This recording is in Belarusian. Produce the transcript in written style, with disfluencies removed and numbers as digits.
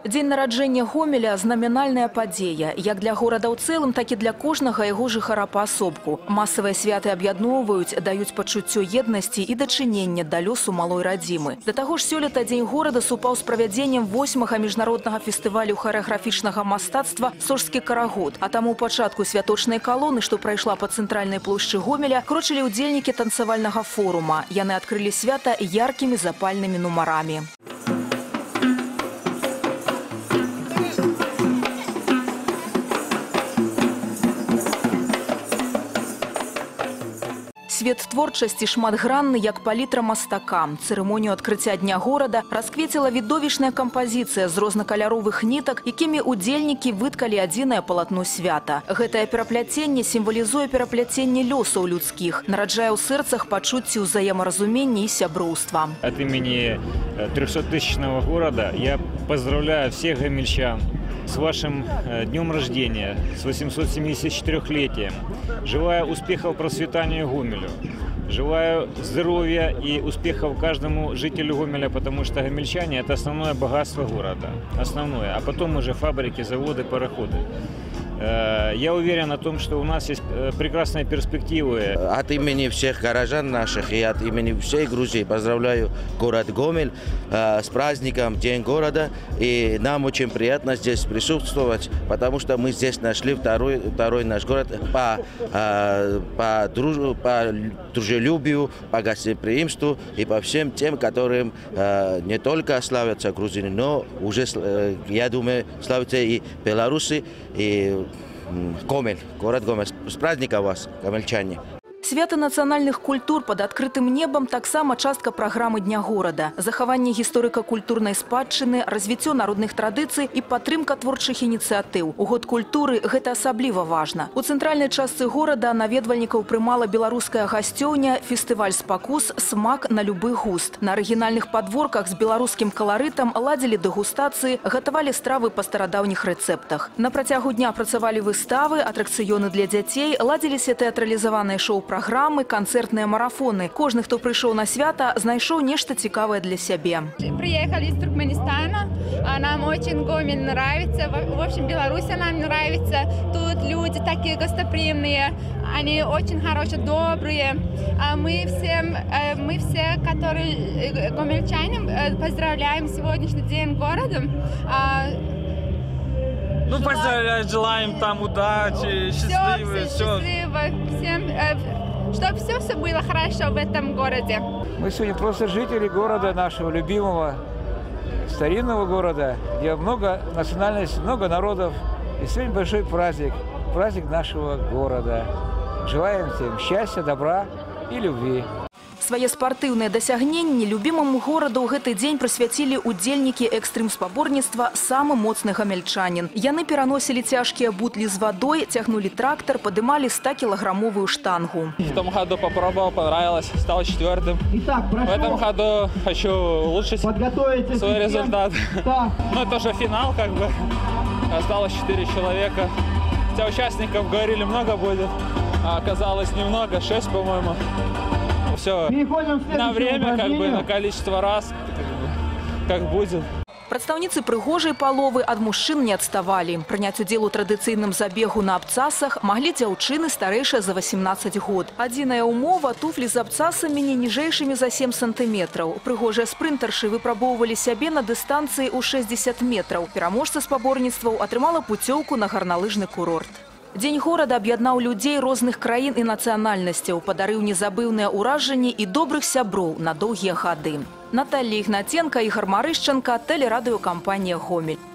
Дзень нараджэння Гомеля – знамінальная падзея, як для горада ў цэлым, так і для кожнага яго жыхара паасобку. Масавыя святы аб'ядноўваюць, даюць пачуццё еднасці і дачынення да лёсу малой радзімы. Да таго ж сёлета Дзень горада супаў з правядзеннем 8-га міжнароднага фестывалю харэаграфічнага мастацтва «Сожскі карагод». А таму ў пачатку святочнай калоны, што прайшла па цэнтральнай плошчы Гомеля, крочылі ўдзельнікі танцавальнага форума. Яны адкрылі свята яркімі запальнымі нумарамі. Свет творчасці шматгранны, як палітра мастака. Цырымонію адкрыцця Дня горада расквецела відовішная кампазіцыя з рознакаляровых нітак, якімі удзельнікі выткалі адзінае палатно свята. Гэтае перапляценне сімвалізуе перапляценне лёсаў людскіх, нараджае ў сэрцах пачуцці ўзаемаразумення і сяброўства. От имени 300-тысячного города я поздравляю всех гомельчан с вашим днем рождения, с 874-летием. Желаю успехов, процветания Гомелю. Желаю здоровья и успехов каждому жителю Гомеля, потому что гомельчане – это основное богатство города. Основное. А потом уже фабрики, заводы, пароходы. Я уверен о том, что у нас есть прекрасные перспективы. От имени всех горожан наших и от имени всей Грузии поздравляю город Гомель с праздником День города. И нам очень приятно здесь присутствовать, потому что мы здесь нашли второй наш город по дружелюбию, по гостеприимству и по всем тем, которым не только славятся грузины, но уже, я думаю, славятся и белорусы, и Гомель, город Гомель. С праздником вас, гомельчане! Свята нацыянальных культур под адкрытым небам таксама частка праграмы Дня горада. Захаванне гісторыка-культурнай спадчыны, развіццё народных традыцый і падтрымка творчых ініцыятыў. У год культуры гэта асабліва важна. У цэнтральнай частцы горада наведвальнікаў прымала беларуская гасцёўня, фестываль спакус «Смак на любы густ». На арыгінальных падворках з беларускім каларытам ладзілі дэгустацыі, гатавалі стравы па старадаўніх рэцэптах. На працягу дня працавалі выставы, атракцыёны для дзяцей, ладзіліся тэатралізаваныя шоу-праграмы, канцэртныя марафоны. Кожны, хто прыйшоў на свята, знайшоў нешта цікавае для сябе. Приехали из Туркменистана. Нам очень Гомель нравится. В общем, Беларусь нам нравится. Тут люди такие гостеприимные. Они очень хорошие, добрые. Мы все, которые гомельчане, поздравляем сегодняшний день города. Ну, поздравляю, желаем там удачи, счастливы, все. Всем, чтобы все было хорошо в этом городе. Мы сегодня просто жители города нашего любимого, старинного города, где много национальностей, много народов. И сегодня большой праздник, праздник нашего города. Желаем всем счастья, добра и любви. Свае спартыўныя дасягненні любімаму гораду ў гэты дзень прысвяцілі удзельнікі экстрым-спаборніцтва «Самы моцны гамельчанін». Яны пераносілі цяжкія бутлі з вадой, цягнулі трактор, падымалі 100-кілаграмовую штангу. В том году попробовал, понравилось, стал 4-м. В этом году хочу улучшить свой результат. Ну, это уже финал, как бы. Осталось 4 человека. Хотя участников говорили много будет, а оказалось немного, 6, по-моему. Все на время, как бы, на количество раз, как будет. Прадстаўніцы прыгожай паловы ад мужчын не адставалі. Прыняць удзел у традыцыйным забегу на абцасах маглі дзяўчыны старэйшыя за 18 год. Адзіная ўмова – туфлі з абцасамі не ніжэйшымі за 7 сантыметраў. Прыгожыя спрынтаршы выпрабоўвалі сябе на дыстанцыі ў 60 метраў. Пераможца спаборніцтваў атрымала пуцёўку на гарналыжны курорт. Дзень горада аб'яднаў людзей розных краін і нацыянальнасцяў, падарыў незабыўныя ўражанні і добрых сяброў на доўгія гады. Наталья Ігнатенка, Ігор Марышченко, тэлерадыёкампанія «Гомель».